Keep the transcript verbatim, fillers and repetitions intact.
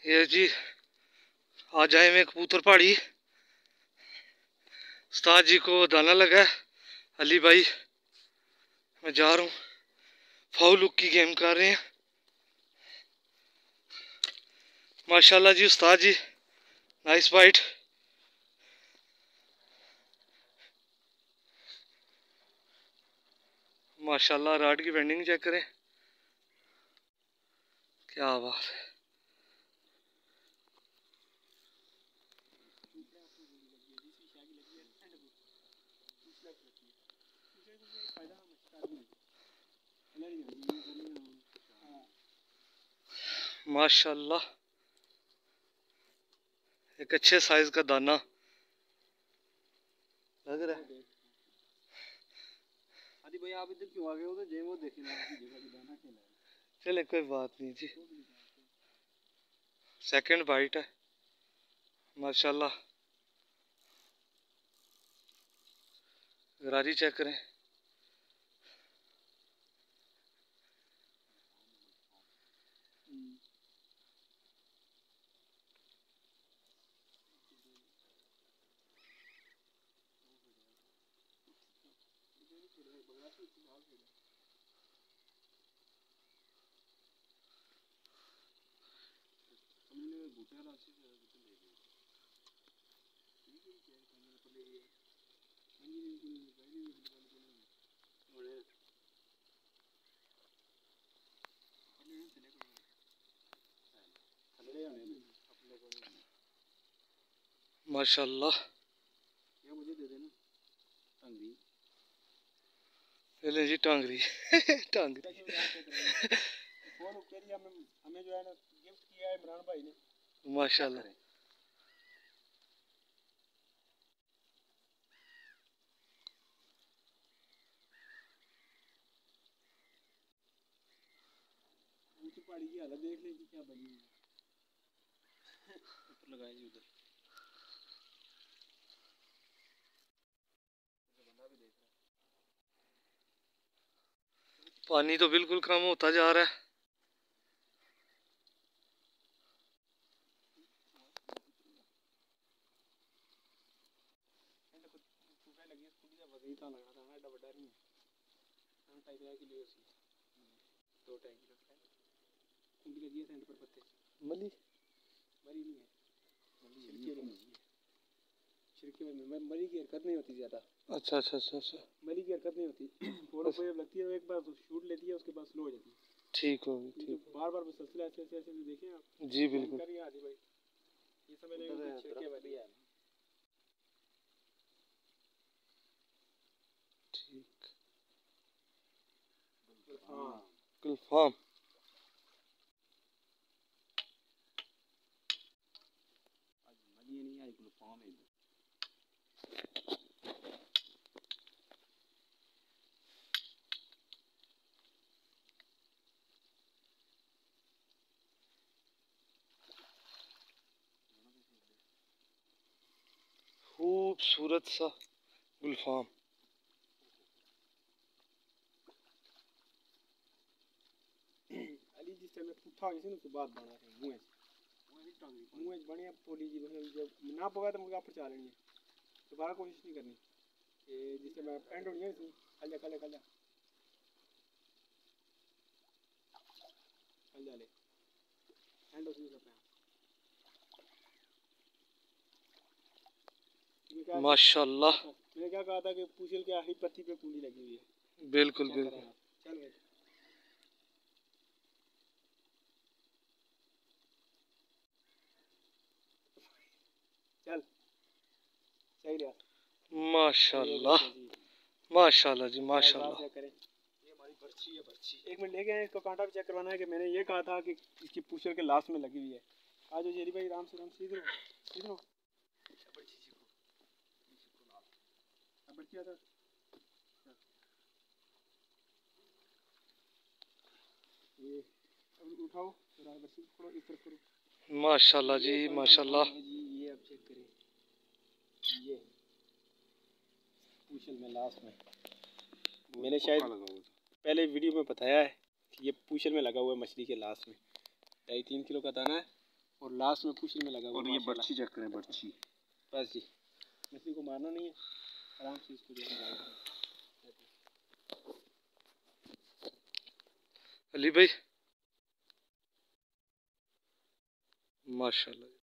ये जी आ जाए में कबूतर पहाड़ी। उस्ताद जी को दाना लगा है। अली भाई मैं जा रहा हूँ, फाउल लुक की गेम कर रहे हैं माशाल्लाह जी। उस्ताद जी नाइस बाइट। माशाल्लाह राड की बेंडिंग चेक करें, क्या बात है। माशाल्लाह एक अच्छे साइज का दाना लग रहा है। आदि भाई आप इधर क्यों आ गए हो? तो जेब वो देखे ना जगह पे दाना खेला है। चले कोई बात नहीं जी। सेकंड बाइट है माशाल्लाह। गरारी चेक करें, माशाल्लाह। ये मुझे दे देना टांगरी। ले जी टांगरी टांगरी फोन करिए हमें हमें जो है ना गिफ्ट किया है इमरान भाई ने माशाल्लाह। ऊंची पहाड़ी की हालत देख लीजिए क्या बनी हुई है। ऊपर लगाए जी उधर बंदा भी देख रहा है। पानी तो बिल्कुल कम होता जा रहा है। लगी स्कूटी का वजन था लगा था ना एडा बड़ा नहीं है। हम टाइप के लिए उसी दो टैंक रखा है। कुंडी लगी है सेंटर पर पत्ते मली मरी नहीं है। छिड़के नहीं है। छिड़के में मरी की हरकत नहीं होती ज़्यादा। अच्छा अच्छा अच्छा अच्छा मरी की हरकत नहीं होती। फोटो पे लगती है एक बार तो शूट लेती है उसके बाद स्लो हो जाती है। ठीक होगी ठीक। बार बार सिलसिला ऐसे ऐसे ऐसे देखें आप। जी बिल्कुल। करिए आदि भाई ये समय नहीं छिड़के वाली है। ठीक हाँ गुलफाम आज मली नहीं आई गुलफाम है। खूबसूरत सा गुलफाम। अली जिस टाइम पुठा हो गई ना बात बना है मुंह मुंह बढ़िया पोली जी जब ना पगा तो मुझे आप चाह लेनी है दोबारा कोशिश नहीं करनी। ये जिस टाइम एंड होनी है इसमें कल जा कल कल जा कल जा ले एंड उसी का पे माशाल्लाह। मैंने क्या कहा था कि पूछल के आखिरी पत्ती पे कुंडी लगी हुई है। बिल्कुल बिल्कुल। चल भाई चल सही रहा। माशाल्लाह माशाल्लाह जी माशाल्लाह। ये हमारी बर्ची है बर्ची। एक मिनट लेके आए इसको कांटा भी चेक करवाना है कि मैंने ये कहा था कि इसकी पूछल के लास्ट में लगी हुई है। आज जेरी भाई राम से राम सीधे सीधे बर्ची सीखो बर्ची आता ये अब उठाओ जरा बर्ची करो इस तरफ करो। माशाल्लाह जी माशाल्लाह। जी ये अब चेक करें ये पूछल में लास्ट में मैंने शायद पहले वीडियो में बताया है कि ये पूछल में लगा हुआ है मछली के लास्ट में। ढाई तीन किलो का दाना है और लास्ट में पूछने में लगा हुआ और ये माशाल्लाह। बर्ची चेक करें, बर्ची बस जी, मछली को मारना नहीं है, आराम से इसको जो है अली भाई माशाल्लाह।